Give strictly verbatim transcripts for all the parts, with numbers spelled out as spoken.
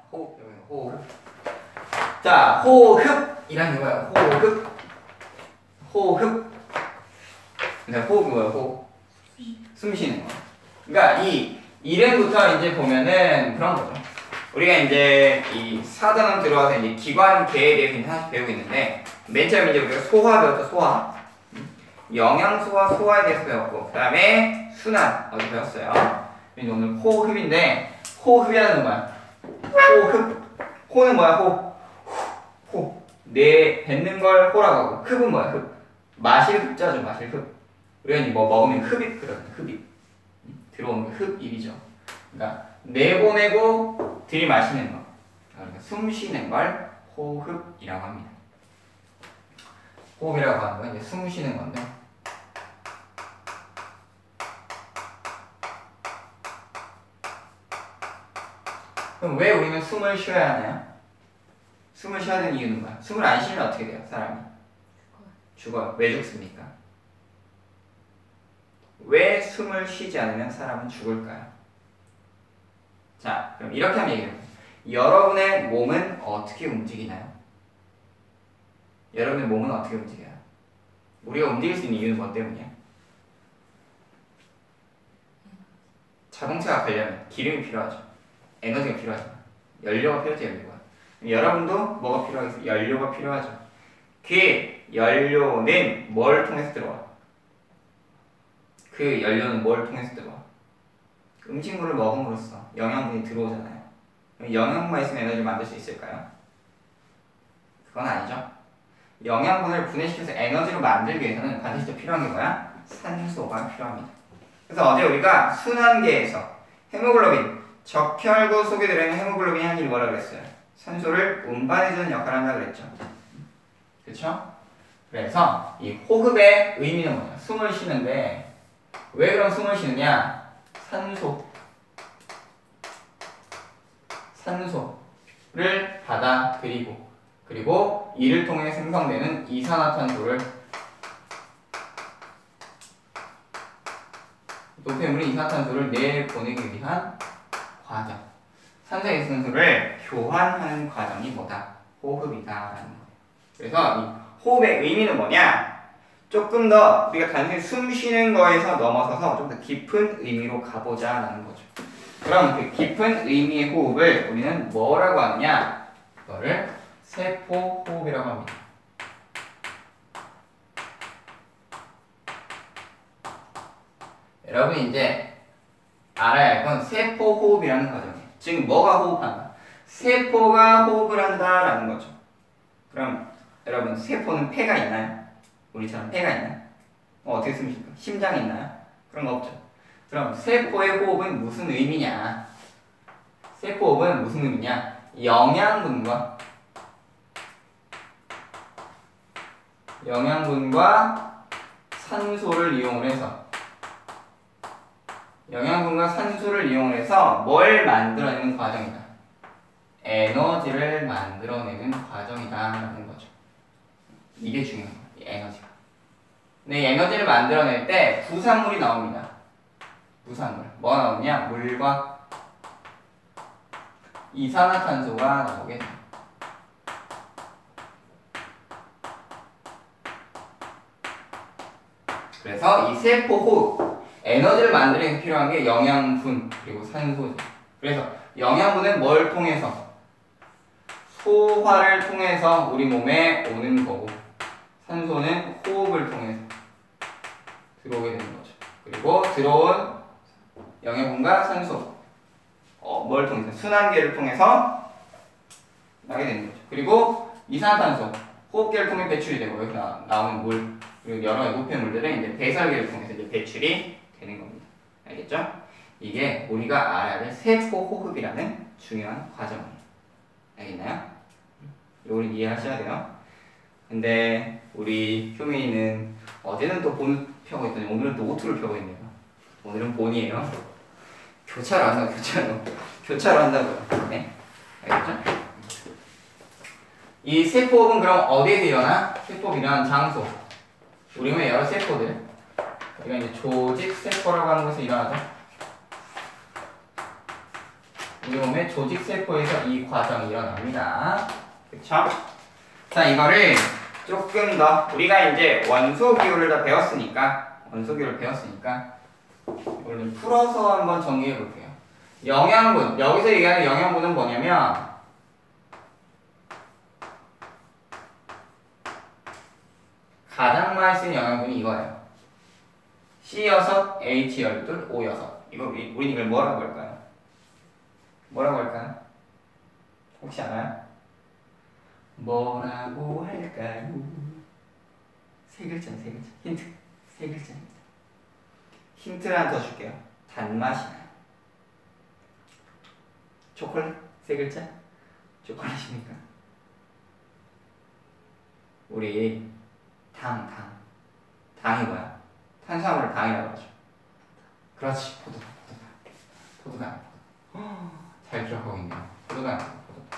호흡, 호흡. 자, 호흡이란 이거야. 호흡. 호흡. 그러니까 호흡이 뭐야? 호흡. 숨 쉬는 거. 그러니까 이 이름부터 이제 보면은 그런 거죠. 우리가 이제 이 사 단원 들어와서 이제 기관계에 대해서 이제 하나씩 배우고 있는데 맨 처음 이제 우리가 소화 배웠죠. 소화. 영양소와 소화에 대해서 배웠고 그 다음에 순환 어디 배웠어요. 오늘 호흡인데 호흡이라는 건 뭐야? 호흡. 호는 뭐야? 호. 호. 내 뱉는 걸 호라고 하고 흡은 뭐야? 흡. 마실 흡자죠. 마실 흡. 우리가 이제 뭐 먹으면 흡입 그러거든. 흡입. 들어오는 게 흡입이죠. 그러니까 내보내고 들이마시는 거. 그러니까 숨 쉬는 걸 호흡이라고 합니다. 호흡이라고 하는 건 이제 숨 쉬는 건데. 그럼 왜 우리는 숨을 쉬어야 하나요? 숨을 쉬어야 되는 이유는 뭐야? 숨을 안 쉬면 어떻게 돼요? 사람이? 죽어요. 왜 죽습니까? 왜 숨을 쉬지 않으면 사람은 죽을까요? 자, 그럼 이렇게 하면 얘기해요. 여러분의 몸은 어떻게 움직이나요? 여러분의 몸은 어떻게 움직여요? 우리가 움직일 수 있는 이유는 뭐 때문이야? 자동차가 가려면 기름이 필요하죠. 에너지가 필요하죠. 연료가 필요하죠. 연료가. 여러분도 뭐가 필요하겠어요? 연료가 필요하죠. 그 연료는 뭘 통해서 들어와? 그 연료는 뭘 통해서 들어와? 음식물을 먹음으로써 영양분이 들어오잖아요. 영양분만 있으면 에너지를 만들 수 있을까요? 그건 아니죠. 영양분을 분해시켜서 에너지로 만들기 위해서는 반드시 또 필요한 게 뭐야? 산소가 필요합니다. 그래서 어제 우리가 순환계에서 헤모글로빈, 적혈구 속에 들어있는 헤모글로빈이 하는 일이 뭐라 그랬어요? 산소를 운반해주는 역할을 한다 그랬죠. 그렇죠? 그래서 이 호흡의 의미는 뭐냐? 숨을 쉬는데 왜 그럼 숨을 쉬느냐? 산소 산소를 받아들이고 그리고 이를 통해 생성되는 이산화탄소를 노폐물인 이산화탄소를 내보내기 위한 과정. 산소의 산소를 교환하는 과정이 뭐다? 호흡이다라는 거예요. 그래서 이 호흡의 의미는 뭐냐? 조금 더 우리가 단순히 숨 쉬는 거에서 넘어서서 좀 더 깊은 의미로 가보자라는 거죠. 그럼 그 깊은 의미의 호흡을 우리는 뭐라고 하느냐? 그거를 세포 호흡이라고 합니다. 여러분이 이제 알아야 할 건 세포 호흡이라는 과정이에요. 지금 뭐가 호흡한다? 세포가 호흡을 한다라는 거죠. 그럼 여러분 세포는 폐가 있나요? 우리처럼 폐가 있나요? 어, 어떻게 씁니까? 심장이 있나요? 그런 거 없죠. 그럼 세포의 호흡은 무슨 의미냐? 세포 호흡은 무슨 의미냐? 영양분과 영양분과 산소를 이용을 해서 영양분과 산소를 이용해서 뭘 만들어내는 과정이다. 에너지를 만들어내는 과정이다라는 거죠. 이게 중요한 거예요. 이 에너지가. 근데 이 에너지를 만들어낼 때 부산물이 나옵니다. 부산물. 뭐가 나오느냐? 물과 이산화탄소가 나오게 돼요. 그래서 이 세포 호흡 에너지를 만들기 위해서 필요한 게 영양분 그리고 산소죠. 그래서 영양분은 뭘 통해서? 소화를 통해서 우리 몸에 오는 거고 산소는 호흡을 통해서 들어오게 되는 거죠. 그리고 들어온 영양분과 산소 어, 뭘 통해서? 순환계를 통해서 나게 되는 거죠. 그리고 이산화탄소 호흡계를 통해 배출이 되고 여기 나, 나오는 물 그리고 여러 노폐물들은 이제 배설계를 통해서 이제 배출이 되는 겁니다. 알겠죠? 이게 우리가 알아야 될 세포 호흡이라는 중요한 과정이에요. 알겠나요? 이걸 이해하셔야 돼요. 근데 우리 효민이는 어제는 또 본 펴고 있더니 오늘은 또 오투를 펴고 있네요. 오늘은 본이에요. 교차로 한다고 교차로 교차로 한다고요. 네? 알겠죠? 이 세포호흡은 그럼 어디에서 일어나? 세포호흡 일어나는 장소. 우리 몸의 여러 세포들. 우리가 이제 조직 세포라고 하는 곳에서 일어나죠. 우리 몸의 조직세포에서 이 과정이 일어납니다. 그쵸? 자, 이거를 조금 더 우리가 이제 원소 기호를 다 배웠으니까 원소 기호를 배웠으니까 이걸 풀어서 한번 정리해 볼게요. 영양분, 여기서 얘기하는 영양분은 뭐냐면 가장 많이 쓰는 영양분이 이거예요. 씨 육, 에이치 십이, 오 육. 이거 우리 이걸 뭐라고 할까요? 뭐라고 할까요? 혹시 알아요? 뭐라고 할까요? 세 글자, 세 글자. 힌트. 세 글자입니다. 힌트를 하나 더 줄게요. 단맛이 나요. 초콜릿? 세 글자? 초콜릿입니까? 우리 당, 당. 당이 뭐야? 탄수화물을 당이라고 하죠. 그렇지. 포도당, 포도당. 포도당. 잘 기억하고 있네요. 포도당, 포도당.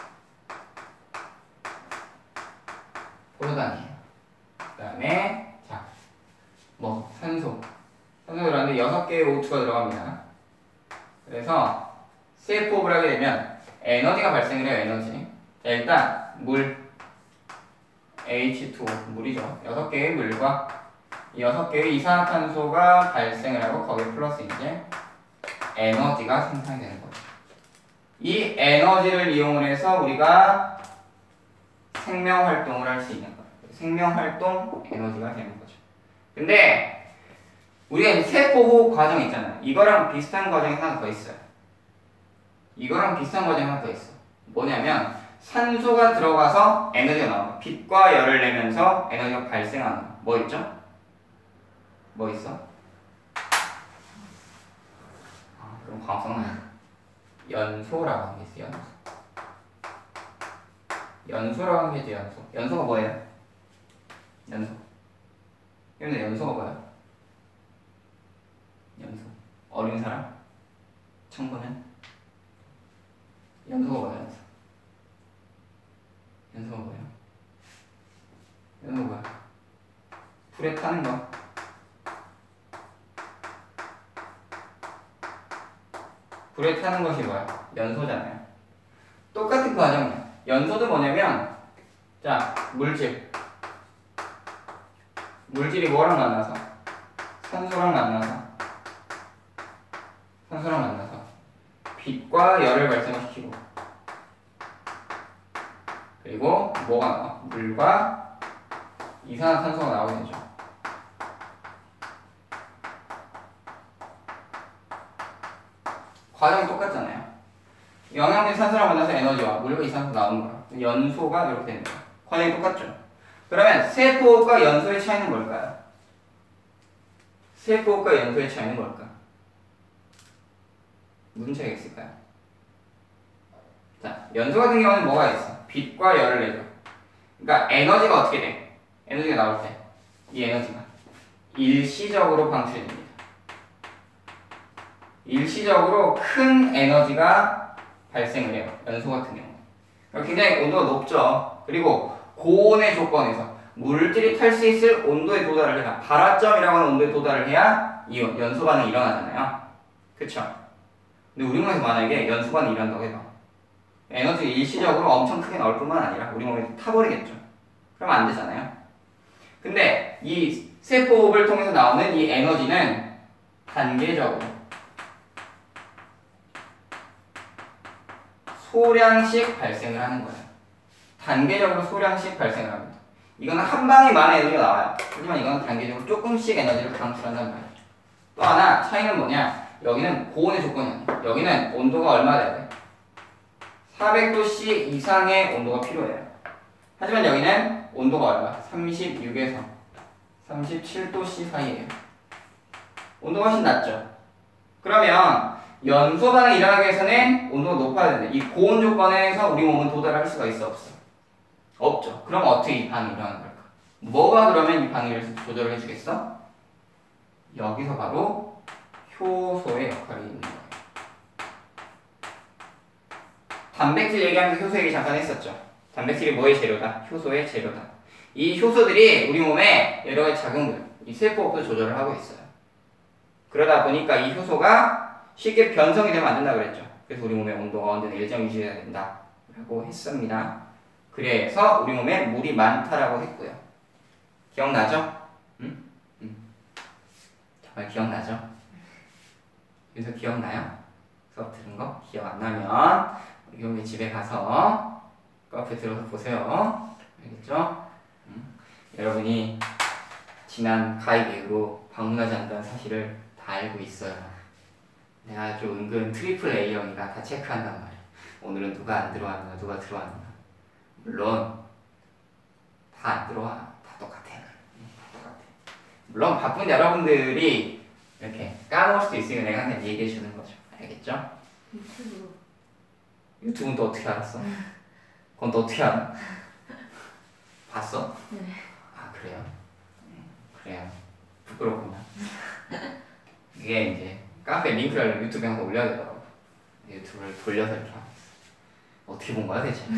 포도당이에요. 그 다음에 자, 뭐 산소. 산소 들어가는데 여섯 개의 오투가 들어갑니다. 그래서 세포업을 하게 되면 에너지가 발생을 해요. 에너지. 자, 일단 물 에이치 투 오 물이죠. 여섯 개의 물과 여섯 개의 이산화탄소가 발생을 하고 거기에 플러스 이제 에너지가 생산이 되는 거죠. 이 에너지를 이용을 해서 우리가 생명 활동을 할 수 있는 거예요. 생명 활동 에너지가 되는 거죠. 근데 우리가 이제 세포 호흡 과정 있잖아요. 이거랑 비슷한 과정이 하나 더 있어요. 이거랑 비슷한 과정이 하나 더 있어. 뭐냐면 산소가 들어가서 에너지가 나와요. 빛과 열을 내면서 에너지가 발생하는 거. 뭐 있죠? 뭐 있어? 아, 그럼 광석나요. 연소라고 하는 게 있어요. 연소. 연소라고 하는 게 있죠. 연소. 연소가 뭐예요? 연소. 근데 연소가 뭐야? 연소. 어린 사람? 청소년? 연소가 뭐야? 연소. 연소가 뭐야? 연소가 뭐야? 불에 타는 거. 불에 타는 것이 뭐야? 연소잖아요. 똑같은 과정이야. 연소도 뭐냐면 자, 물질. 물질이 뭐랑 만나서? 산소랑 만나서 산소랑 만나서 빛과 열을 발생시키고 그리고 뭐가 나와? 물과 이산화탄소가 나오게 되죠. 과정이 똑같잖아요. 영양분 산소랑 만나서 에너지와 물과 이산화탄소 나오는 거야. 연소가 이렇게 되는 거야. 과정이 똑같죠. 그러면 세포호흡과 연소의 차이는 뭘까요? 세포호흡과 연소의 차이는 뭘까? 무슨 차이가 있을까요? 자, 연소 같은 경우는 뭐가 있어? 빛과 열을 내죠. 그러니까 에너지가 어떻게 돼? 에너지가 나올 때 이 에너지가 일시적으로 방출됩니다. 일시적으로 큰 에너지가 발생을 해요. 연소 같은 경우. 굉장히 온도가 높죠. 그리고 고온의 조건에서 물질이 탈 수 있을 온도에 도달을 해야, 발화점이라고 하는 온도에 도달을 해야 이 연소 반응이 일어나잖아요. 그쵸? 근데 우리 몸에서 만약에 연소 반응이 일어난다고 해봐. 에너지가 일시적으로 엄청 크게 나올 뿐만 아니라 우리 몸에 타버리겠죠. 그러면 안 되잖아요. 근데 이 세포호흡을 통해서 나오는 이 에너지는 단계적으로 소량씩 발생을 하는 거예요. 단계적으로 소량씩 발생을 합니다. 이거는 한 방에 많은 에너지가 나와요. 하지만 이거는 단계적으로 조금씩 에너지를 방출한다는 말이에요. 또 하나 차이는 뭐냐? 여기는 고온의 조건이 아니에요. 여기는 온도가 얼마 돼야 돼? 사백 도 씨 이상의 온도가 필요해요. 하지만 여기는 온도가 얼마? 삼십육에서 삼십칠 도 씨 사이에요. 온도가 훨씬 낮죠? 그러면 연소 반응이 일어나기 위해서는 온도가 높아야 되는데 이 고온 조건에서 우리 몸은 도달할 수가 있어 없어? 없죠. 그럼 어떻게 이 반응이 일어나는 걸까? 뭐가 그러면 이 반응을 조절을 해주겠어? 여기서 바로 효소의 역할이 있는 거예요. 단백질 얘기하면서 효소 얘기 잠깐 했었죠. 단백질이 뭐의 재료다? 효소의 재료다. 이 효소들이 우리 몸에 여러 가지 작용들, 이 세포업도 조절을 하고 있어요. 그러다 보니까 이 효소가 쉽게 변성이 되면 안 된다고 그랬죠. 그래서 우리 몸의 온도가 언제나 일정 유지해야 된다 라고 했습니다. 그래서 우리 몸에 물이 많다라고 했고요. 기억나죠? 응? 응. 정말 기억나죠? 그래서 기억나요? 수업 들은 거? 기억 안 나면 우리 몸에 집에 가서 카페 들어서 보세요. 알겠죠? 응? 여러분이 지난 가입 이후로 방문하지 않는다는 사실을 다 알고 있어요. 내가 아주 은근 트리플 A형이라 다 체크한단 말이야. 오늘은 누가 안 들어왔나, 누가 들어왔나. 물론 다 안 들어와. 다 똑같아. 다 똑같아. 물론 바쁜 여러분들이 이렇게 까먹을 수도 있으니까 내가 항상 얘기해 주는 거죠. 알겠죠? 유튜브. 유튜브는 또 어떻게 알았어? 그건 또 어떻게 알아? 봤어? 네. 아 그래요? 그래요. 부끄럽구나. 이게 이제 카페 링크를 유튜브에 항상 올려야 되더라고. 유튜브를 돌려서 이렇게 하고 있어. 어떻게 본 거야 대체?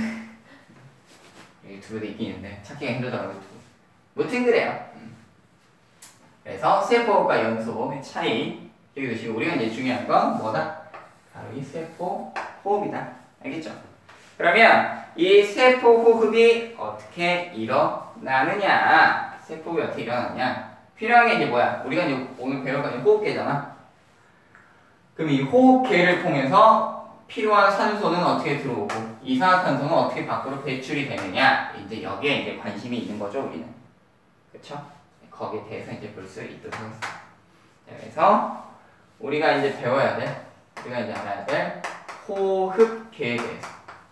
유튜브도 있긴 있는데 찾기가 힘들더라고 유튜브. 무튼 그래요. 그래서 세포과 염소의 차이 여기 보시고 우리가 이제 중요한 건 뭐다? 바로 이 세포 호흡이다. 알겠죠? 그러면 이 세포 호흡이 어떻게 일어나느냐? 세포 호흡이 어떻게 일어나느냐? 필요한 게 이제 뭐야? 우리가 이제 오늘 배울 건 호흡계잖아. 그럼 이 호흡계를 통해서 필요한 산소는 어떻게 들어오고 이산화탄소는 어떻게 밖으로 배출이 되느냐? 이제 여기에 이제 관심이 있는 거죠, 우리는. 그렇죠? 거기에 대해서 이제 볼 수 있도록 하겠습니다. 그래서 우리가 이제 배워야 돼. 우리가 이제 알아야 될 호흡계에 대해서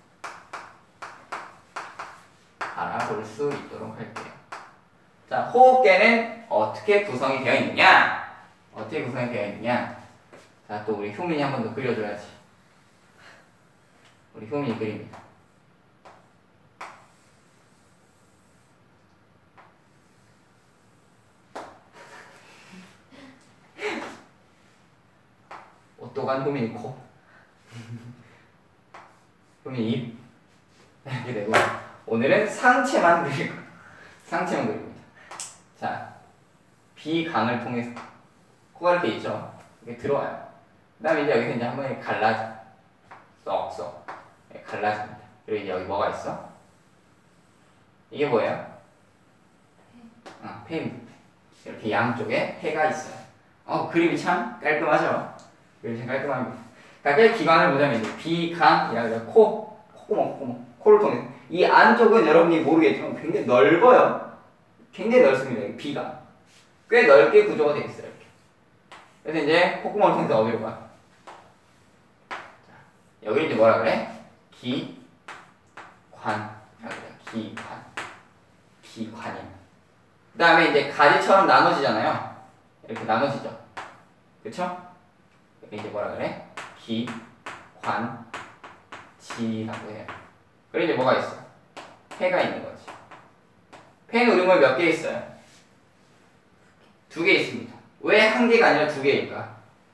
알아볼 수 있도록 할게요. 자, 호흡계는 어떻게 구성이 되어 있느냐? 어떻게 구성이 되어 있느냐? 자, 또 우리 효민이 한 번 더 그려줘야지. 우리 효민이 그립니다. 옷도간 효민이 코. 효민이 입. 이렇게 되고 오늘은 상체만 그릴 거예요. 상체만 그립니다. 자, 비강을 통해서 코가 이렇게 있죠. 이게 들어와요. 그 다음에 이제 여기서 이제 한 번에 갈라져. 쏙쏙. 네, 갈라집니다. 그리고 이제 여기 뭐가 있어? 이게 뭐예요? 아, 폐입니다. 이렇게 양쪽에 폐가 있어요. 어, 그림이 참 깔끔하죠? 그림이 참 깔끔합니다. 그러니까 기관을 보자면 이제 비강이라고 코, 콧구멍, 콧구멍, 코를 통해서 이 안쪽은 여러분이 모르겠지만 굉장히 넓어요. 굉장히 넓습니다. 이 비강. 꽤 넓게 구조가 되어 있어요. 이렇게. 그래서 이제 콧구멍을 통해서 어디로 가? 여기 이제 뭐라 그래? 기관. 그래. 기관. 기관이. 그 다음에 이제 가지처럼 나눠지잖아요. 이렇게 나눠지죠. 그쵸? 여기 이제 뭐라 그래? 기관. 지라고 해요. 그리고 이제 뭐가 있어? 폐가 있는 거지. 폐는 우리 몸에 몇 개 있어요? 두 개 있습니다. 왜 한 개가 아니라 두 개일까?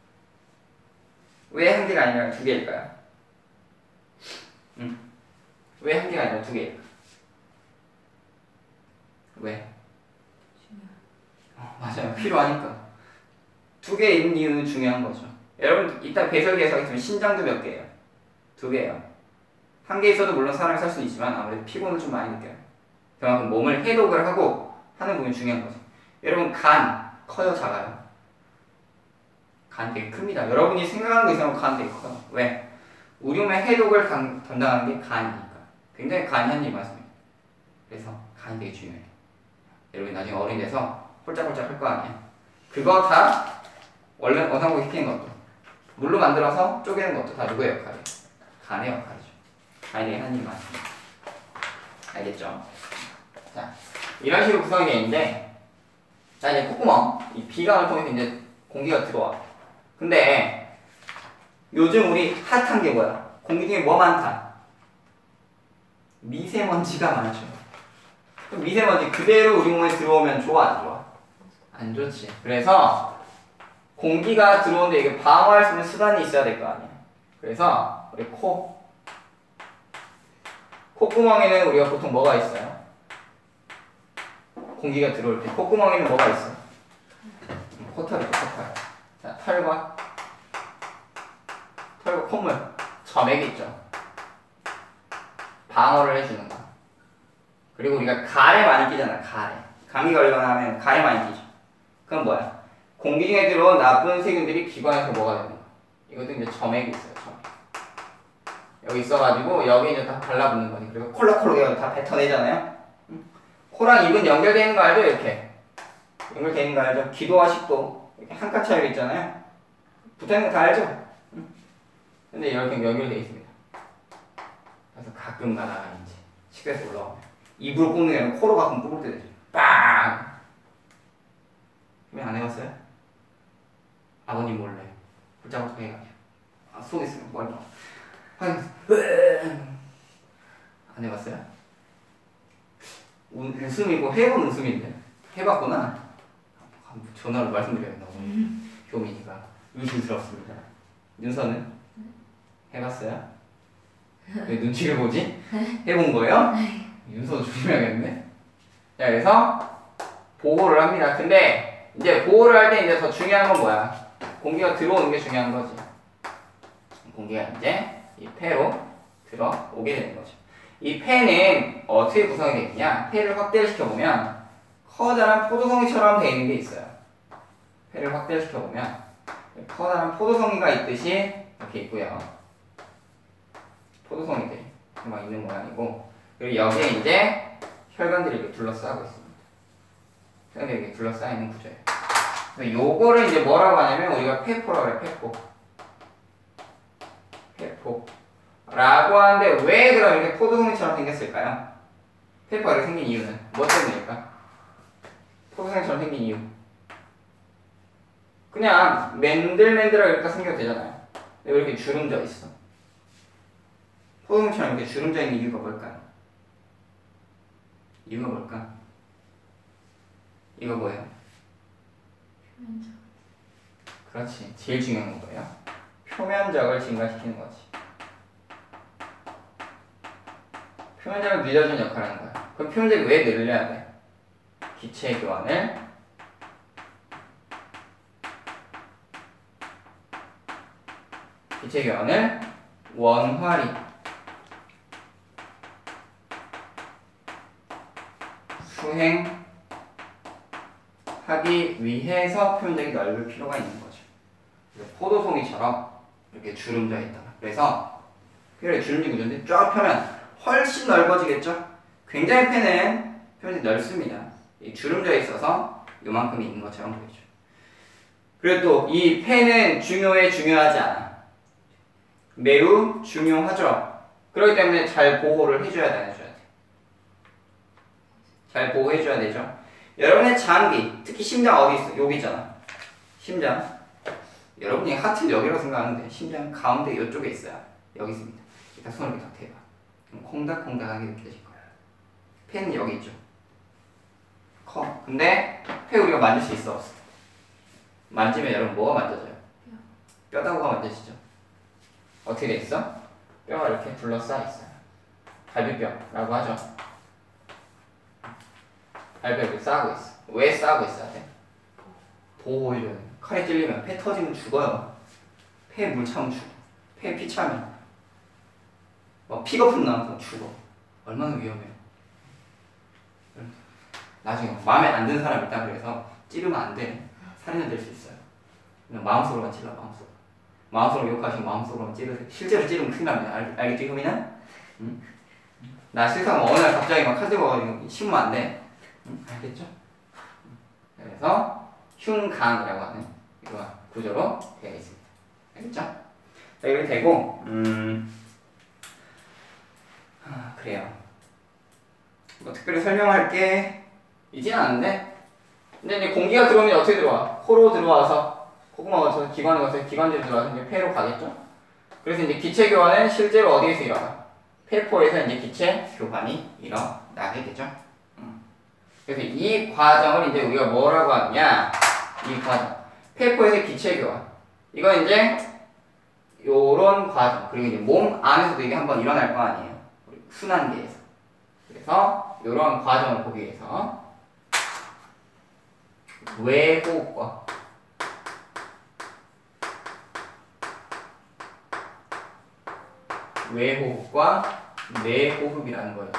왜 한 개가 아니라 두 개일까요? 응. 왜 한 개가 아니라 두 개일까? 왜? 어, 맞아요. 필요하니까. 두 개 있는 이유는 중요한 거죠. 여러분 이따 배설계에서 하겠지만 신장도 몇 개예요? 두 개예요. 한 개 있어도 물론 사람이 살 수는 있지만 아무래도 피곤을 좀 많이 느껴요. 그만큼 몸을 해독을 하고 하는 부분이 중요한 거죠. 여러분 간 커요, 작아요? 간 되게 큽니다. 여러분이 생각하는 거 이상으로 간 되게 커요. 왜? 우리 몸의 해독을 간, 담당하는 게 간이니까. 굉장히 간이 한 일이 많습니다. 그래서 간이 되게 중요해요. 여러분이 나중에 어른이 돼서 홀짝홀짝 할 거 아니에요. 그거 다 원래 원상복구 시키는 것도 물로 만들어서 쪼개는 것도 다 누구의 역할이에요? 간의 역할이죠. 간이 되게 한 일이 많습니다. 알겠죠? 자, 이런 식으로 구성이 되어 있는데 자 이제 콧구멍, 이 비강을 통해서 이제 공기가 들어와. 근데 요즘 우리 핫한 게 뭐야? 공기 중에 뭐 많다? 미세먼지가 많죠. 그럼 미세먼지 그대로 우리 몸에 들어오면 좋아, 안 좋아? 안 좋지. 그래서 공기가 들어오는데 이게 방어할 수 있는 수단이 있어야 될 거 아니야. 그래서 우리 코, 콧구멍에는 우리가 보통 뭐가 있어요? 공기가 들어올 때 콧구멍에는 뭐가 있어? 코털이죠, 코털. 자, 털과 털과 콧물. 점액이 있죠. 방어를 해주는 거. 그리고 우리가 가래 많이 끼잖아. 가래. 감기 걸리거나 하면 가래 많이 끼죠. 그럼 뭐야? 공기 중에 들어온 나쁜 세균들이 기관에서 뭐가 되는 거야? 이것도 이제 점액이 있어요. 점액. 여기 있어가지고 여기 이제 다 달라붙는 거니. 그리고 콜라콜라 다 뱉어내잖아요. 응? 코랑 입은 연결되어 있는 거 알죠? 이렇게 연결되어 있는 거 알죠? 기도와 식도 이렇게 한 칸 차이가 있잖아요. 붙어있는 거 다 알죠? 응? 근데 이렇게 연결되어 있습니다. 그래서 가끔 가다가 이제 식도에서 올라오면 입으로 뽑는 게 아니라 코로 가끔 뽑을 때 되죠. 빵! 왜 안 해봤어요? 아버님 몰래 훌쩍훌쩍 해가지고 아, 속에 있으면 머리 나와. 안 해봤어요? 웃음이고 해본 웃음인데 해봤구나. 전화로 말씀드려야겠다. 음. 교민이가 의심스럽습니다. 윤서는? 해봤어요? 왜 눈치를 보지? 해본 거예요? 윤서도 조심해야겠네. 자, 그래서 보호를 합니다. 근데 이제 보호를 할 때 이제 더 중요한 건 뭐야? 공기가 들어오는 게 중요한 거지. 공기가 이제 이 폐로 들어오게 되는 거죠. 이 폐는 어떻게 구성이 되어 있냐? 폐를 확대를 시켜보면 커다란 포도송이처럼 되어 있는 게 있어요. 폐를 확대를 시켜보면 커다란 포도송이가 있듯이 이렇게 있고요. 포도송이들이 막 있는 모양이고, 그리고 여기에 이제 혈관들이 이렇게 둘러싸고 있습니다. 혈관들이 이렇게 둘러싸여 있는 구조예요. 그래서 요거를 이제 뭐라고 하냐면 우리가 폐포라고 해요. 폐포. 폐포. 라고 하는데 왜 그럼 이렇게 포도송이처럼 생겼을까요? 폐포가 이렇게 생긴 이유는 뭐 때문일까? 포도송이처럼 생긴 이유. 그냥 맨들맨들하게 이렇게 생겨도 되잖아요. 왜 이렇게 주름져 있어? 포도송이처럼 이렇게 주름져 있는 이유가 뭘까요? 이유가 뭘까? 이거 뭐예요? 표면적. 그렇지. 제일 중요한 건 뭐예요? 표면적을 증가시키는 거지. 표면적을 늘려주는 역할을 하는 거야. 그럼 표면적이 왜 늘려야 돼? 기체 교환을 기체 교환을 원활히 수행하기 위해서 표면적이 넓을 필요가 있는 거죠. 포도송이처럼 이렇게 주름져 있다. 그래서 폐를 주름진 구조인데 쫙 펴면 훨씬 넓어지겠죠? 굉장히 폐는 표면이 넓습니다. 이 주름져 있어서 요만큼 있는 것처럼 보이죠. 그리고 또 이 폐는 중요해 중요하지 않아. 매우 중요하죠. 그렇기 때문에 잘 보호를 해줘야 돼, 안 해줘야 돼? 잘 보호해줘야 되죠. 여러분의 장기, 특히 심장 어디 있어? 여기 있잖아. 심장. 여러분이 하트 여기라고 생각하는데 심장 가운데 이쪽에 있어요. 여기 있습니다. 일단 손을 이렇게 딱 대봐. 그럼 콩닥콩닥하게 느껴질 거예요. 폐는 여기 있죠. 커. 근데 폐 우리가 만질 수 있어, 없어? 만지면 여러분 뭐가 만져져요? 뼈다구가 만져지죠. 어떻게 돼 있어? 뼈가 이렇게 둘러싸여 있어요. 갈비뼈라고 하죠. 갈비뼈 이렇게 싸고 있어. 왜 싸고 있어야 돼? 보호해줘야 돼. 칼에 찔리면 폐 터지면 죽어요. 폐에 물 차면 죽어. 폐에 피 차면 막 피 거품 나면 죽어. 얼마나 위험해요. 나중에 마음에 안 드는 사람 있다 그래서 찌르면 안 돼. 살인은 될 수 있어요. 그냥 마음속으로만 찔러. 마음속으로. 마음속으로 욕하시고 마음속으로만 찌르세요. 실제로 찌르면 큰일 납니다. 알, 알겠지 효민아? 응? 나 싫다고 어느 날 갑자기 막 칼 들고 심으면 안 돼. 응? 알겠죠? 그래서 흉강이라고 하는 이런 구조로 되어 있습니다. 알겠죠? 자, 이렇게 되고, 음, 아, 그래요. 뭐 특별히 설명할 게 있지는 않은데, 근데 이제 공기가 들어오면 어떻게 들어와? 코로 들어와서, 콧구멍 거쳐서 기관에 가서 기관지로 들어와서 이제 폐로 가겠죠? 그래서 이제 기체 교환은 실제로 어디에서 일어나? 폐포에서 이제 기체 교환이 일어나게 되죠. 그래서 이 과정을 이제 우리가 뭐라고 하느냐? 이 과정. 폐포에서 기체 교환. 이건 이제 요런 과정. 그리고 이제 몸 안에서도 이게 한번 일어날 거 아니에요. 순환계에서. 그래서 요런 과정을 보기 위해서 외호흡과 외호흡과 내호흡이라는 거예요.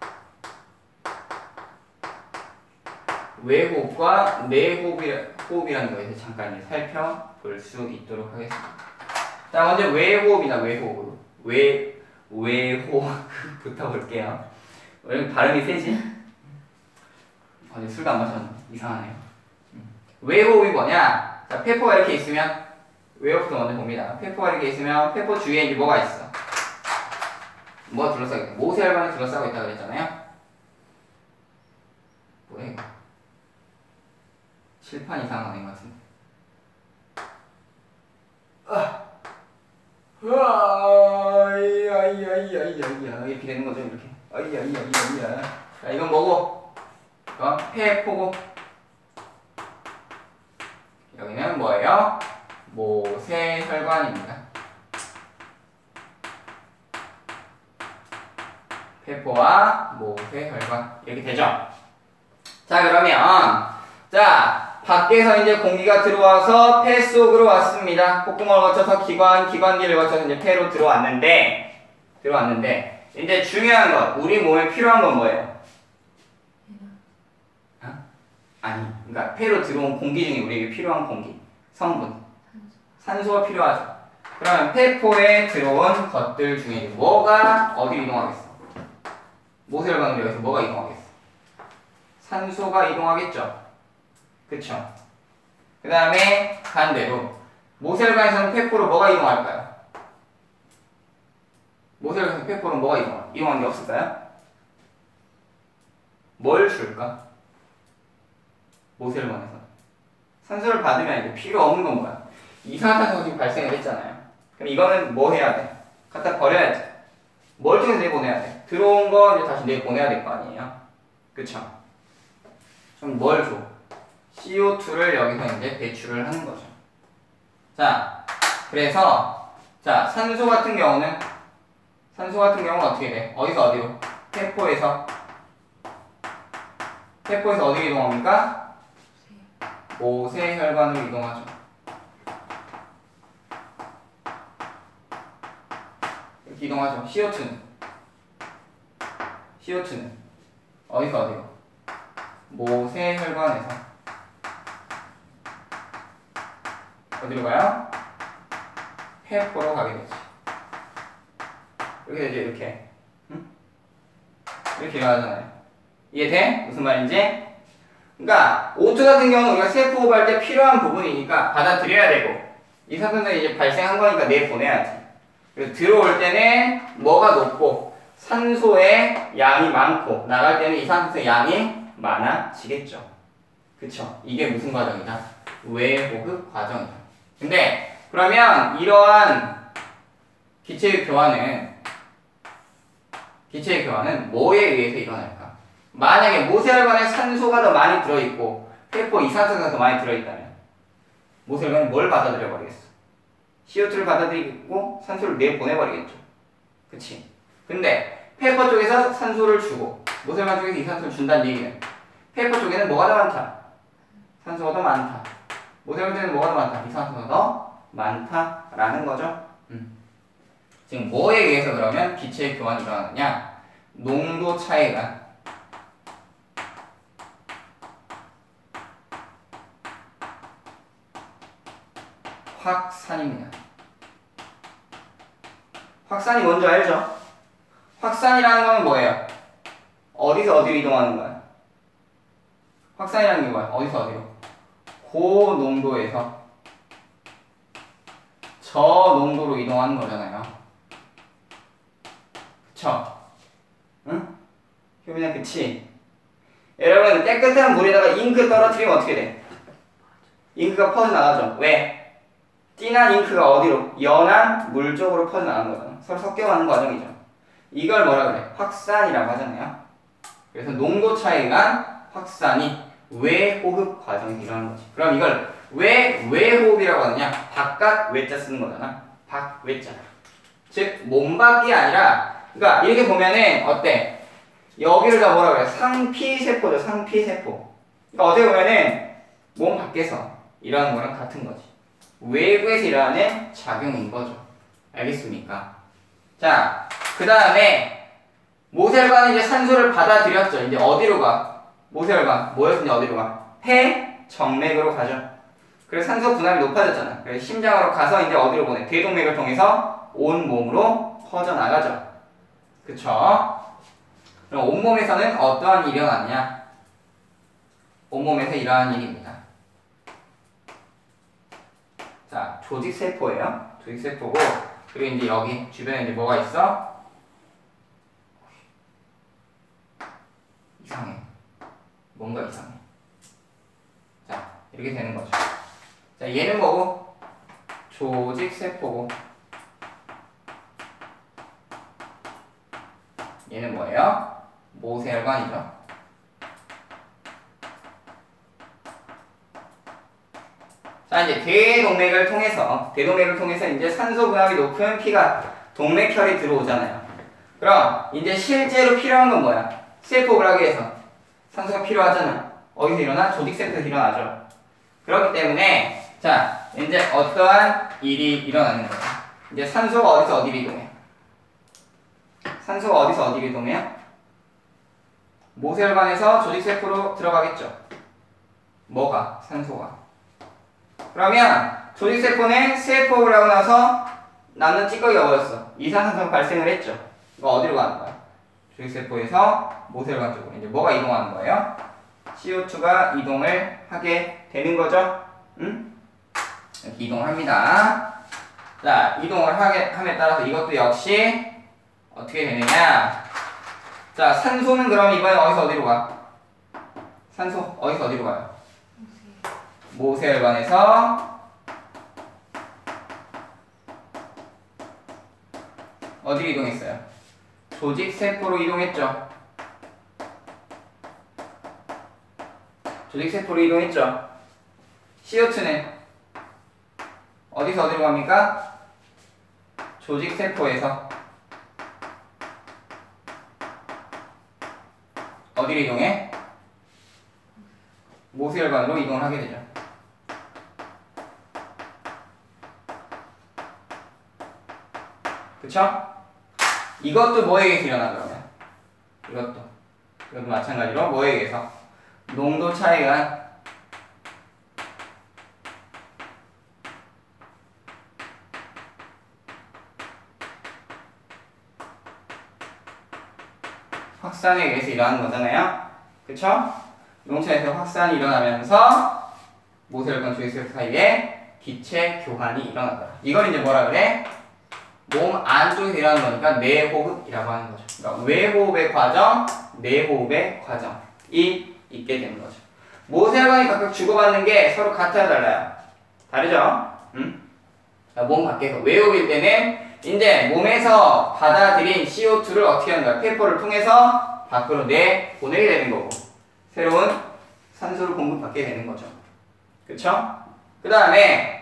외호흡과 내호흡이라는 거에 대해서 잠깐 살펴볼 수 있도록 하겠습니다. 자, 먼저 외호흡이나 외호흡. 외, 외호흡부터 볼게요. 왜 발음이 세지? 어제 술도 안 마셨는데 이상하네요. 외호흡이 뭐냐? 자, 페포가 이렇게 있으면 외호흡부터 먼저 봅니다. 페포가 이렇게 있으면 페포 주위에 이제 뭐가 있어? 뭐가 둘러싸고 있다? 모세혈관이 둘러싸고 있다 그랬잖아요. 뭐야 이거? 칠판 이상 아닌 것 같은데. 아, 아이야이야이야이야 이렇게 되는 거죠, 이렇게. 아이야이야이야. 자, 이건 뭐고? 어, 폐포고. 여기는 뭐예요? 모세혈관입니다. 폐포와 모세혈관 이렇게 되죠. 자, 그러면 자, 밖에서 이제 공기가 들어와서 폐 속으로 왔습니다. 콧구멍을 거쳐서 기관, 기관기를 거쳐서 이제 폐로 들어왔는데, 들어왔는데, 이제 중요한 것, 우리 몸에 필요한 건 뭐예요? 어? 아니, 그러니까 폐로 들어온 공기 중에 우리에게 필요한 공기, 성분, 산소가 필요하죠. 그러면 폐포에 들어온 것들 중에 뭐가 어디로 이동하겠어? 모세혈관으로 여기서 뭐가 이동하겠어? 산소가 이동하겠죠. 그쵸? 그 다음에 반대로 모세혈관에서는 폐포로 뭐가 이동할까요? 모세혈관에서 폐포로 뭐가 이동할까요? 이동한 게 없을까요? 뭘 줄까? 모세혈관에서 산소를 받으면 이제 필요 없는 건 뭐야? 이산화탄소가 지금 발생을 했잖아요. 그럼 이거는 뭐 해야 돼? 갖다 버려야지. 뭘 통해서 내보내야 돼? 들어온 거 이제 다시 내보내야 될 거 아니에요? 그쵸? 그럼 뭘 줘? 씨오투를 여기서 이제 배출을 하는 거죠. 자, 그래서 자, 산소 같은 경우는 산소 같은 경우는 어떻게 돼? 어디서 어디로? 폐포에서 폐포에서 어디로 이동합니까? 모세혈관으로 이동하죠. 이렇게 이동하죠. 씨오투는 씨오투는 어디서 어디로? 모세혈관에서 어디로 가요? 폐포로 가게 되지. 이렇게 되죠, 이렇게. 응? 이렇게 일어나잖아요. 이해돼? 무슨 말인지? 그러니까 오투 같은 경우는 우리가 세포 호흡할 때 필요한 부분이니까 받아들여야 되고, 이산화탄소가 이제 발생한 거니까 내보내야지. 그래서 들어올 때는 뭐가 높고 산소의 양이 많고, 나갈 때는 이산화탄소의 양이 많아지겠죠. 그쵸? 이게 무슨 과정이다? 외호흡 과정이다. 근데 그러면 이러한 기체의 교환은 기체의 교환은 뭐에 의해서 일어날까? 만약에 모세혈관에 산소가 더 많이 들어있고 폐포 이산화탄소가 더 많이 들어있다면 모세혈관이 뭘 받아들여 버리겠어? 씨오투를 받아들이고 산소를 내보내버리겠죠. 그치? 근데 폐포 쪽에서 산소를 주고 모세혈관 쪽에서 이산화탄소를 준다는 얘기는 폐포 쪽에는 뭐가 더 많다? 산소가 더 많다. 모세혈관 쪽에는 뭐가 더 많다? 이산화탄소가 더 많다라는 거죠. 음. 지금 뭐에 의해서 그러면 기체의 교환이 일어나느냐? 농도 차이가 확산입니다. 확산이 뭔지 알죠? 확산이라는 건 뭐예요? 어디서 어디로 이동하는 거야? 확산이라는 게 뭐야? 어디서 어디로? 고농도에서 저농도로 이동하는 거잖아요. 그쵸? 응? 효민아, 그치? 여러분, 깨끗한 물에다가 잉크 떨어뜨리면 어떻게 돼? 잉크가 퍼져나가죠. 왜? 진한 잉크가 어디로? 연한 물 쪽으로 퍼져나가는 거잖아. 서로 섞여가는 과정이죠. 이걸 뭐라 그래? 확산이라고 하잖아요. 그래서 농도 차이가 확산이 외호흡 과정에서 일어나는 거지. 그럼 이걸 왜 외호흡이라고 하느냐? 바깥 외자 쓰는 거잖아. 밖 외자. 즉 몸 밖이 아니라, 그러니까 이렇게 보면은 어때? 여기를 다 뭐라 그래? 상피세포죠. 상피세포. 그러니까 어떻게 보면은 몸 밖에서 일어나는 거랑 같은 거지. 외부에서 일어나는 작용인 거죠. 알겠습니까? 자, 그 다음에 모세혈관은 이제 산소를 받아들였죠. 이제 어디로 가? 모세혈관 뭐였으니 어디로 가? 폐 정맥으로 가죠. 그래서 산소 분압이 높아졌잖아. 그래서 심장으로 가서 이제 어디로 보내? 대동맥을 통해서 온 몸으로 퍼져나가죠. 그쵸? 그럼 온몸에서는 어떠한 일이 일어났냐? 온몸에서 이러한 일입니다. 자, 조직세포예요. 조직세포고, 그리고 이제 여기 주변에 이제 뭐가 있어? 이상해. 뭔가 이상해. 자, 이렇게 되는 거죠. 자, 얘는 뭐고? 조직세포고. 얘는 뭐예요? 모세혈관이죠. 자, 이제 대동맥을 통해서, 대동맥을 통해서 이제 산소 분압이 높은 피가 동맥혈이 들어오잖아요. 그럼 이제 실제로 필요한 건 뭐야? 세포를 하기 위해서 산소가 필요하잖아. 어디서 일어나? 조직세포에서 일어나죠. 그렇기 때문에 자, 이제 어떠한 일이 일어나는 거야? 이제 산소가 어디서 어디로 이동해? 산소가 어디서 어디로 이동해요? 모세혈관에서 조직세포로 들어가겠죠. 뭐가? 산소가. 그러면 조직세포는 세포를 하고 나서 남는 찌꺼기가 뭐였어? 이산화탄소가 발생을 했죠. 이거 어디로 가는 거야? 조직세포에서 모세혈관 쪽으로. 이제 뭐가 이동하는 거예요? 씨오투가 이동을 하게 되는 거죠. 응? 이렇게 이동을 합니다. 자, 이동을 하게 함에 따라서 이것도 역시 어떻게 되느냐? 자, 산소는 그럼 이번에 어디서 어디로 가? 산소 어디서 어디로 가요? 모세혈관에서 어디로 이동했어요? 조직세포로 이동했죠. 조직세포로 이동했죠. 씨오투는 어디서 어디로 갑니까? 조직세포에서 어디로 이동해? 모세혈관으로 이동을 하게 되죠. 그쵸? 이것도 뭐에 의해서 일어나 그러면? 이것도 이것도 마찬가지로 뭐에 의해서? 농도 차이가 확산에 의해서 일어나는 거잖아요. 그쵸? 농차에서 확산이 일어나면서 모세혈관 조직세포 사이에 기체 교환이 일어나더라. 이걸 이제 뭐라 그래? 몸 안쪽에서 일어나는 거니까 내호흡이라고 하는 거죠. 그러니까 외호흡의 과정, 내호흡의 과정이 있게 되는 거죠. 모세혈관이 각각 주고받는 게 서로 같아요, 달라요? 다르죠? 응? 몸 밖에서 외호흡일 때는 이제 몸에서 받아들인 씨오투를 어떻게 하는 거야? 폐포를 통해서 밖으로 내보내게 되는 거고, 새로운 산소를 공급받게 되는 거죠. 그쵸? 그 다음에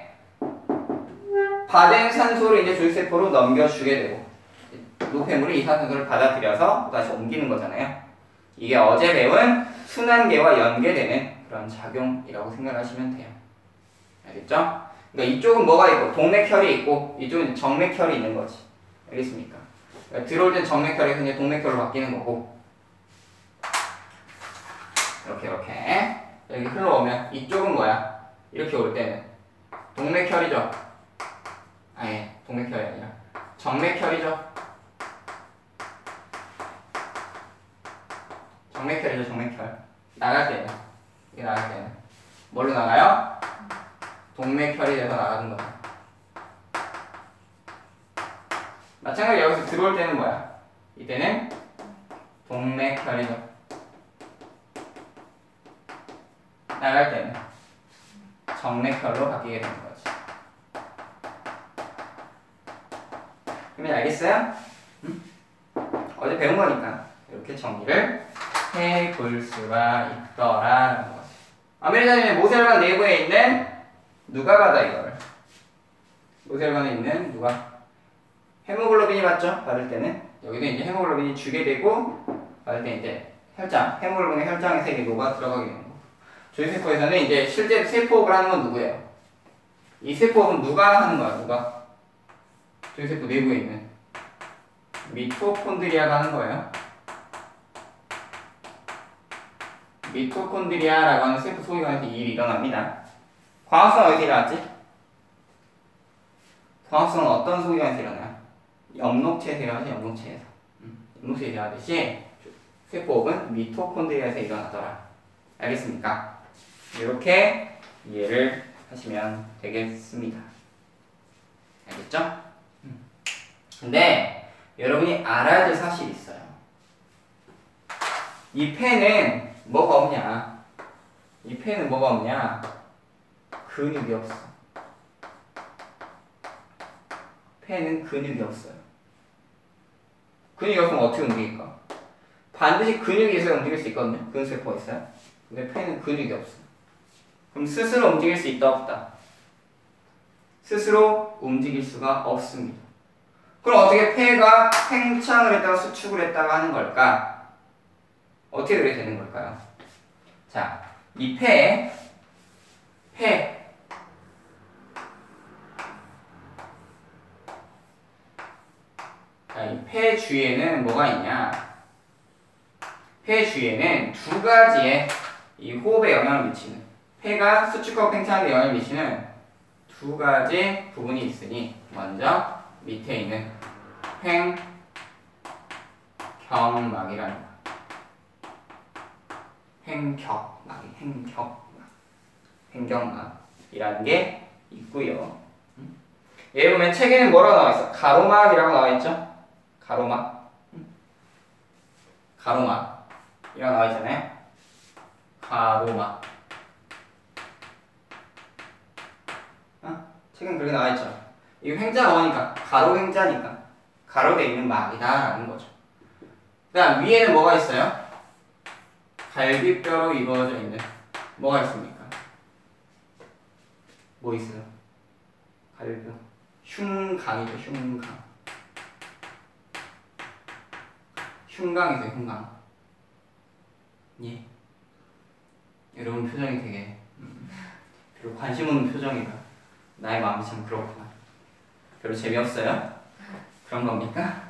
받은 산소를 이제 조직세포로 넘겨주게 되고, 노폐물이 이산화탄소를 받아들여서 다시 옮기는 거잖아요. 이게 어제 배운 순환계와 연계되는 그런 작용이라고 생각하시면 돼요. 알겠죠? 그러니까 이쪽은 뭐가 있고 동맥혈이 있고 이쪽은 정맥혈이 있는 거지. 알겠습니까? 그러니까 들어올 땐 정맥혈에서 이제 동맥혈로 바뀌는 거고, 이렇게 이렇게 여기 흘러오면 이쪽은 뭐야? 이렇게 올 때는 동맥혈이죠. 아니, 동맥혈이 아니라 정맥혈이죠. 정맥혈이죠, 정맥혈. 나갈 때는 이게 나갈 때는 뭘로 나가요? 동맥혈이 돼서 나가는 거야. 마찬가지로 여기서 들어올 때는 뭐야? 이때는 동맥혈이죠. 나갈 때는 정맥혈로 바뀌게 되는 거지. 그러면 알겠어요? 응? 어제 배운 거니까 이렇게 정리를 해볼 수가 있더라라는 거지. 아메리카님의 모세혈관 내부에 있는 누가 받아 이거를? 모세혈관에 있는 누가? 헤모글로빈이 받죠? 받을 때는 여기도 이제 헤모글로빈이 주게 되고, 받을 때 이제 혈장, 헤모글로빈의 혈장에 세 개 녹아 들어가게 되는 거고, 조직세포에서는 이제 실제 세포업을 하는 건 누구예요? 이 세포업은 누가 하는 거야? 누가? 조직세포 내부에 있는 미토콘드리아가 하는 거예요. 미토콘드리아라고 하는 세포 소위관에서 이 일이 일어납니다. 광합성은 어디서 일어났지? 광합성은 어떤 소위관에서 일어나요? 엽록체에서 일어나지, 엽록체에서. 음, 엽록체에서 일어나듯이 세포업은 미토콘드리아에서 일어나더라. 알겠습니까? 이렇게 이해를 하시면 되겠습니다. 알겠죠? 음. 근데 여러분이 알아야 될 사실이 있어요. 이 폐는 뭐가 없냐? 이 폐는 뭐가 없냐? 근육이 없어. 폐는 근육이 없어요. 근육이 없으면 어떻게 움직일까? 반드시 근육이 있어야 움직일 수 있거든요. 근세포가 있어요. 근데 폐는 근육이 없어. 그럼 스스로 움직일 수 있다 없다? 스스로 움직일 수가 없습니다. 그럼 어떻게 폐가 팽창을 했다가 수축을 했다가 하는 걸까? 어떻게 그렇게 되는 걸까요? 자, 이 폐, 폐, 자, 이 폐 주위에는 뭐가 있냐? 폐 주위에는 두 가지의 이 호흡에 영향을 미치는, 폐가 수축하고 팽창하는 데 영향을 미치는 두 가지 부분이 있으니, 먼저 밑에 있는 횡격막이라는 거. 횡격막이, 횡격막, 횡격막이라는 게 있고요. 얘 보면 책에는 뭐라고 나와 있어? 가로막이라고 나와 있죠? 가로막, 가로막이라고 나와 있잖아요. 가로막. 어? 책은 그렇게 나와 있죠. 이 횡자가 뭐니까? 가로 횡자니까 가로돼 있는 막이다라는 거죠. 그다음 위에는 뭐가 있어요? 갈비뼈로 이루어져 있는 뭐가 있습니까? 뭐 있어요? 갈비뼈. 흉강이죠, 흉강. 흉강이죠, 흉강. 예. 여러분 표정이 되게 음, 별로 관심 없는 표정이라 나의 마음이 참 그렇구나. 별로 재미없어요? 그런 겁니까?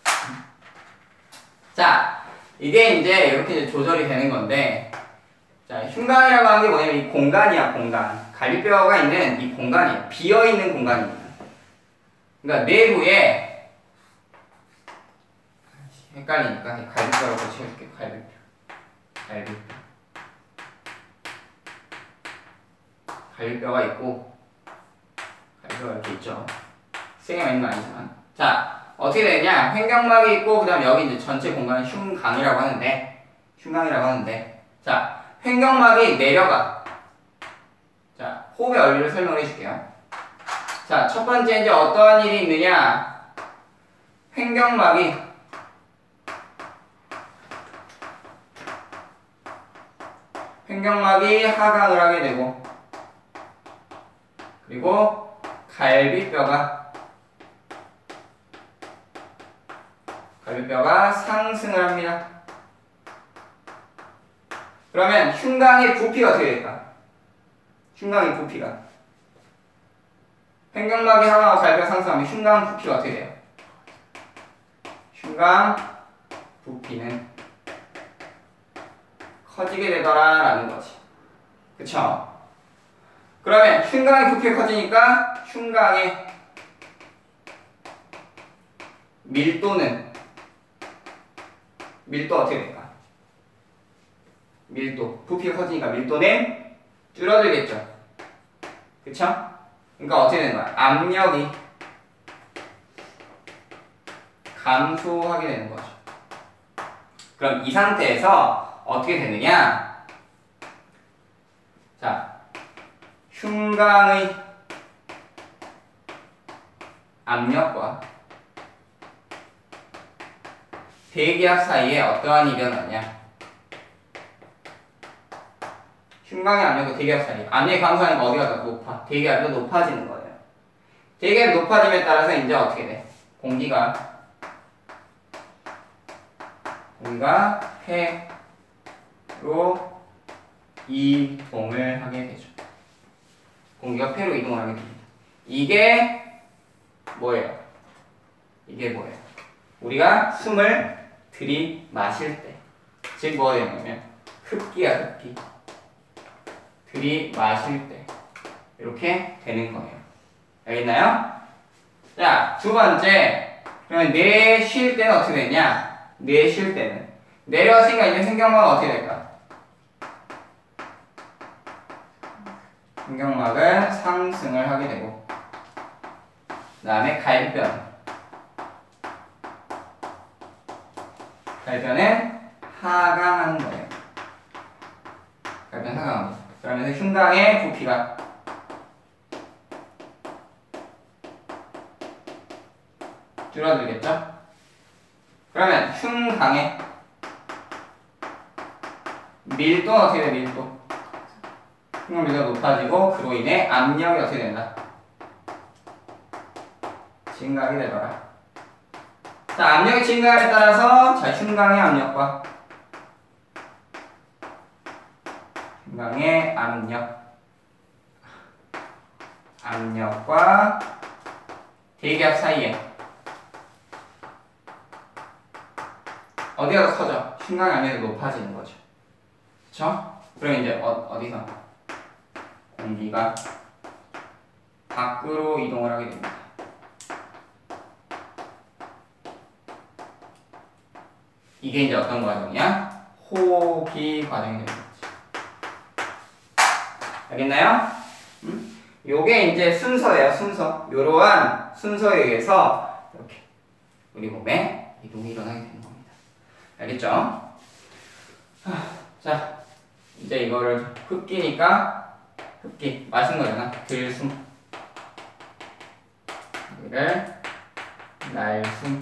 자, 이게 이제 이렇게 이제 조절이 되는 건데, 자, 흉강이라고 하는 게 뭐냐면 이 공간이야, 공간. 갈비뼈가 있는 이 공간이에요. 비어있는 공간입니다. 그러니까 내부에, 헷갈리니까 갈비뼈라고 채워줄게요. 갈비뼈. 갈비뼈. 갈비뼈가 있고, 갈비뼈가 이렇게 있죠. 세 개만 있는 건 아니지만. 자, 어떻게 되냐? 횡격막이 있고, 그 다음 여기 이제 전체 공간은 흉강이라고 하는데, 흉강이라고 하는데, 자, 횡격막이 내려가. 자, 호흡의 원리를 설명을 해줄게요. 자, 첫 번째 이제 어떠한 일이 있느냐? 횡격막이 횡격막이 하강을 하게 되고, 그리고 갈비뼈가 갈비뼈가 상승을 합니다. 그러면 흉강의 부피가 어떻게 될까? 흉강의 부피가 횡격막이 하강하고 갈비뼈가 상승하면 흉강 부피가 어떻게 돼요? 흉강 부피는 커지게 되더라 라는 거지. 그쵸? 그러면 흉강의 부피가 커지니까 흉강의 밀도는 밀도 어떻게 될까? 밀도. 부피가 커지니까 밀도는 줄어들겠죠. 그쵸? 그러니까 어떻게 되는 거야? 압력이 감소하게 되는 거죠. 그럼 이 상태에서 어떻게 되느냐? 자, 흉강의 압력과 대기압 사이에 어떠한 일이 일어나냐? 흉강의 압력과 대기압 사이. 압력이 감소하니까 어디가 더 높아? 대기압이 더 높아지는 거예요. 대기압이 높아짐에 따라서 이제 어떻게 돼? 공기가 공기가 폐로 이동을 하게 되죠. 공기가 폐로 이동을 하게 됩니다. 이게 뭐예요? 이게 뭐예요? 우리가 숨을 들이마실 때, 즉 뭐가 되냐면 흡기야 흡기. 들이마실 때 이렇게 되는 거예요. 알겠나요? 자, 두 번째. 그러면 내쉴 때는 어떻게 되냐? 내쉴 때는 내려왔으니까 이제 신경막은 어떻게 될까? 신경막은 상승을 하게 되고, 그 다음에 갈변. 갈변은 하강하는 거예요. 갈변 하강합니다. 그러면서 흉강의 부피가 줄어들겠죠? 그러면 흉강의 밀도는 어떻게 돼? 밀도. 흉강 밀도가 높아지고 그로 인해 압력이 어떻게 된다? 증가하게 되더라. 자, 압력의 증가에 따라서 자, 흉강의 압력과 흉강의 압력 압력과 대기압 사이에 어디가 더 커져? 흉강의 압력이 높아지는 거죠. 그쵸? 그러면 이제 어, 어디서? 공기가 밖으로 이동을 하게 됩니다. 이게 이제 어떤 과정이야? 호흡기 과정이 되는 거지. 알겠나요? 음? 요게 이제 순서예요, 순서. 요러한 순서에 의해서 이렇게 우리 몸에 이동이 일어나게 되는 겁니다. 알겠죠? 자, 이제 이거를 흡기니까 흡기, 마시는 거잖아. 들숨. 여기를 날숨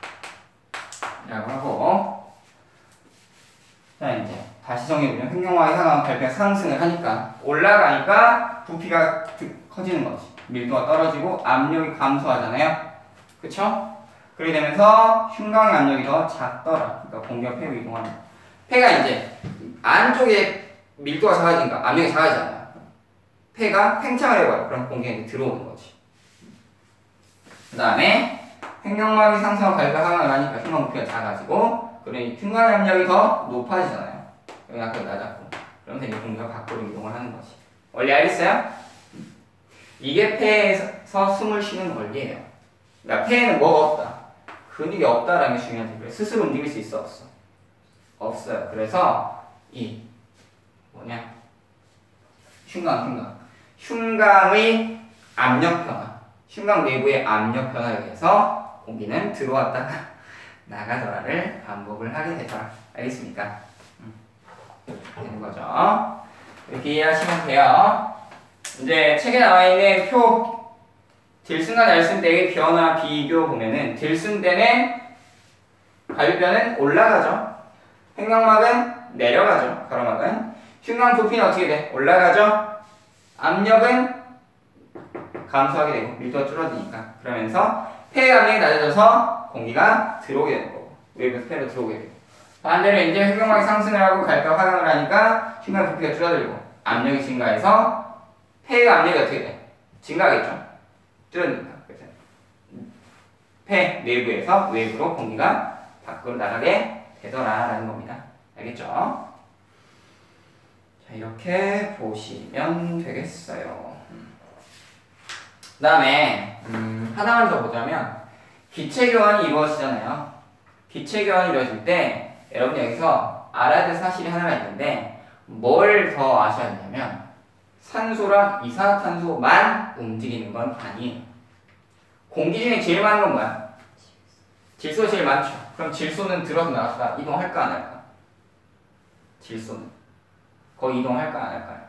라고 하고, 자, 이제 다시 정리해보면 횡령막이 하강 갈변 상승을 하니까 올라가니까 부피가 커지는 거지. 밀도가 떨어지고 압력이 감소하잖아요. 그쵸? 그렇게 되면서 흉강의 압력이 더 작더라. 그러니까 공기가 폐로 이동하는 거. 폐가 이제 안쪽에 밀도가 작아지니까 압력이 작아지잖아요. 폐가 팽창을 해버려. 그럼 공기가 이제 들어오는 거지. 그 다음에 횡령막이 상승하고 갈변 하강을 하니까 흉강 부피가 작아지고, 그러니 흉강의 압력이 더 높아지잖아요. 여기 아까 낮았고. 그러면서 이제 공기가 밖으로 이동을 하는 거지. 원리 알겠어요? 이게 폐에서 숨을 쉬는 원리예요. 그러니까 폐에는 뭐가 없다. 근육이 없다라는 게 중요하지. 그래. 스스로 움직일 수 있어, 없어? 없어요. 그래서 이 뭐냐? 흉강, 흉강. 흉강의 압력 변화. 흉강 내부의 압력 변화에 의해서 공기는 들어왔다가 나가더라를 반복을 하게 되더라. 알겠습니까? 음. 되는 거죠. 이렇게 이해하시면 돼요. 이제 책에 나와 있는 표 들숨과 날숨 때의 변화 비교 보면은 들숨 때는 갈변은 올라가죠. 횡령막은 내려가죠. 가로막은. 흉강 부피는 어떻게 돼? 올라가죠. 압력은 감소하게 되고 밀도가 줄어드니까. 그러면서 폐의 압력이 낮아져서 공기가 들어오게 되는 거고, 외부에서 폐로 들어오게 되고, 반대로 이제 횡령막이 상승을 하고 갈변 하강을 하니까 흉강 부피가 줄어들고 압력이 증가해서 폐의 압력이 어떻게 돼? 증가하겠죠. 줄어드니까. 그래서 폐 내부에서 외부로 공기가 밖으로 나가게 되더라라는 겁니다. 알겠죠? 자, 이렇게 보시면 되겠어요. 그 다음에 음, 하나만 더 보자면 기체교환이 이루어지잖아요. 기체교환이 이루어질 때 여러분 여기서 알아야 될 사실이 하나가 있는데, 뭘 더 아셔야 되냐면 산소랑 이산화탄소만 움직이는 건 아니에요. 공기 중에 제일 많은 건 뭐야? 질소가 제일 많죠. 그럼 질소는 들어서 나갔다 이동할까 안 할까? 질소는 거의 이동할까 안 할까요?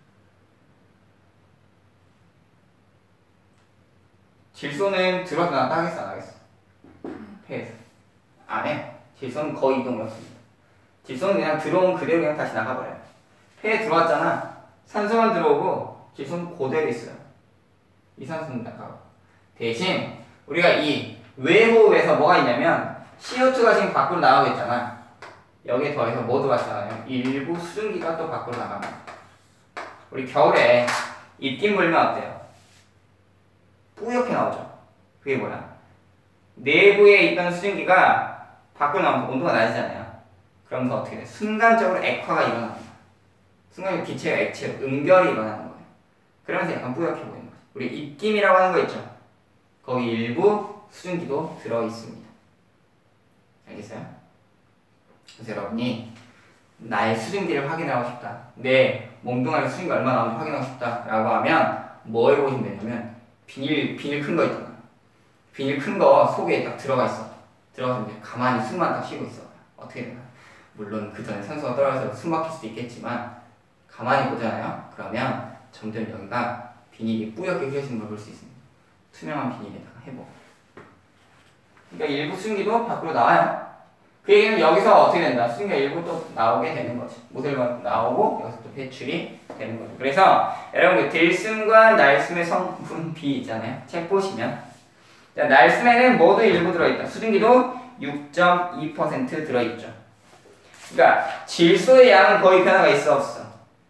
질소는 들어서 나갔다 하겠어 안 하겠어? 폐에서 안 해. 질소는 거의 이동이 없습니다. 질소는 그냥 들어온 그대로 그냥 다시 나가버려요. 폐에 들어왔잖아. 산소만 들어오고 질소는 그대로 있어요. 이산소는 나가고. 대신 우리가 이 외호흡에서 뭐가 있냐면 씨오투가 지금 밖으로 나가고 있잖아. 여기에 더해서 뭐 들어갔잖아요. 일부 수증기가 또 밖으로 나갑니다. 우리 겨울에 입김 불면 어때요? 뿌옇게 나오죠. 그게 뭐야? 내부에 있던 수증기가 밖으로 나오면서 온도가 낮아지잖아요. 그러면서 어떻게 돼? 순간적으로 액화가 일어나는 거예요. 순간적으로 기체가 액체로 응결이 일어나는 거예요. 그러면서 약간 뿌옇게 보이는 거죠. 우리 입김이라고 하는 거 있죠? 거기 일부 수증기도 들어있습니다. 알겠어요? 그래서 여러분이 나의 수증기를 확인하고 싶다. 내 몸뚱아리 수증기가 얼마나 나오는지 확인하고 싶다. 라고 하면 뭐 해보시면 되냐면 비닐, 비닐 큰 거 있잖아. 비닐 큰 거 속에 딱 들어가 있어. 들어가서 이제 가만히 숨만 딱 쉬고 있어. 어떻게 되나? 물론 그 전에 산소가 떨어져서 숨 막힐 수도 있겠지만 가만히 보잖아요. 그러면 점점 여기가 비닐이 뿌옇게 휘어지는 걸 볼 수 있습니다. 투명한 비닐에다가 해보. 그러니까 일부 수증기도 밖으로 나와요. 그 얘기는 여기서 어떻게 된다? 수증기가 일부 또 나오게 되는 거지. 모델만 나오고 여기서 또 배출이 되는 거죠. 그래서 여러분 그 들숨과 날숨의 성분 비 있잖아요. 책 보시면 자, 날숨에는 모두 일부 들어있다. 수증기도 육 점 이 퍼센트 들어있죠. 그러니까 질소의 양은 거의 변화가 있어 없어?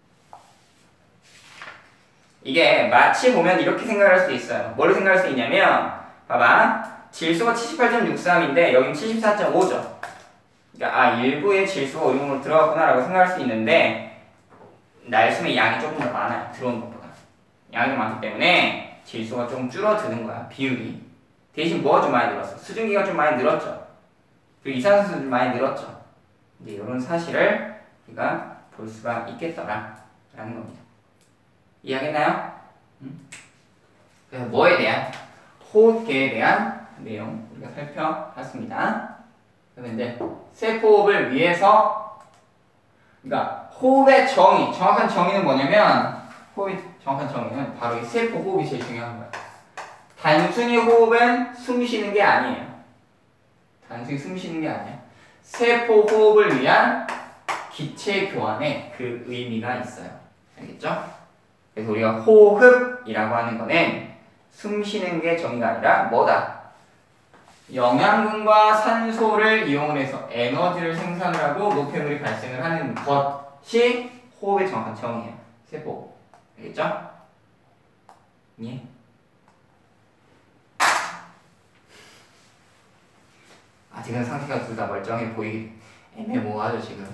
이게 마치 보면 이렇게 생각할 수 있어요. 뭐를 생각할 수 있냐면 봐봐. 질소가 칠십팔 점 육삼인데 여긴 칠십사 점 오죠. 그러니까 아 일부의 질소가 오염으로 들어갔구나 라고 생각할 수 있는데 날숨의 양이 조금 더 많아요. 들어오는 것보다. 양이 좀 많기 때문에 질소가 조금 줄어드는 거야. 비율이. 대신 뭐가 좀 많이 늘었어? 수증기가 좀 많이 늘었죠. 그리고 이산화탄소도 좀 많이 늘었죠. 이제 이런 사실을 우리가 볼 수가 있겠더라 라는 겁니다. 이해하겠나요? 음? 그래서 뭐에 대한? 호흡계에 대한 내용 우리가 살펴봤습니다. 그래서 이제 세포호흡을 위해서 그러니까 호흡의 정의, 정확한 정의는 뭐냐면 호흡의 정확한 정의는 바로 이 세포호흡이 제일 중요한 거예요. 단순히 호흡은 숨 쉬는 게 아니에요. 단순히 숨 쉬는 게 아니에요. 세포호흡을 위한 기체 교환에 그 의미가 있어요. 알겠죠? 그래서 우리가 호흡이라고 하는 거는 숨 쉬는 게 정의가 아니라 뭐다? 영양분과 산소를 이용해서 에너지를 생산을 하고 노폐물이 발생을 하는 것이 호흡의 정확한 정의예요. 세포호흡. 알겠죠? 예? 아직은 상태가 둘 다 멀쩡해 보이기 애매모호하죠 지금.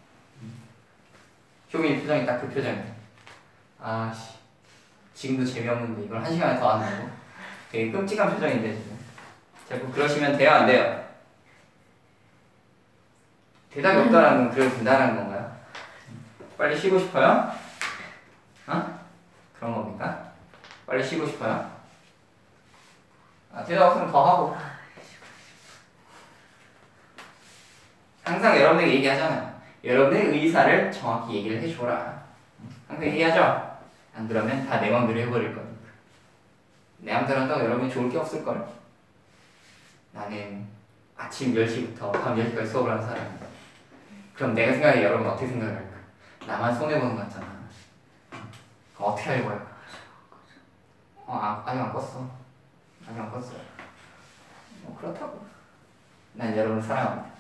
효민이 표정이 딱 그 표정이야. 아씨 지금도 재미없는데 이걸 한 시간에 더 한다고? 되게 끔찍한 표정인데 지금. 자꾸 그러시면 돼요 안 돼요? 대답이 없다라는 건 그래도 된다는 건가요? 빨리 쉬고 싶어요? 어? 그런 겁니까? 빨리 쉬고 싶어요? 아, 대답 없으면 더 하고. 항상 여러분에게 얘기하잖아요. 여러분의 의사를 정확히 얘기를 해줘라. 항상 얘기하죠? 안 그러면 다 내 맘대로 해버릴 거니까. 내 맘대로 한다고 여러분이 좋을 게 없을걸? 나는 아침 열 시부터 밤 열 시까지 수업을 하는 사람이다. 그럼 내가 생각해 여러분 어떻게 생각할까? 나만 손해보는 것 같잖아. 그럼 어떻게 하려고 할까? 어, 아, 아직 안 껐어. 아직 안 껐어요. 어, 그렇다고. 난 여러분을 사랑합니다.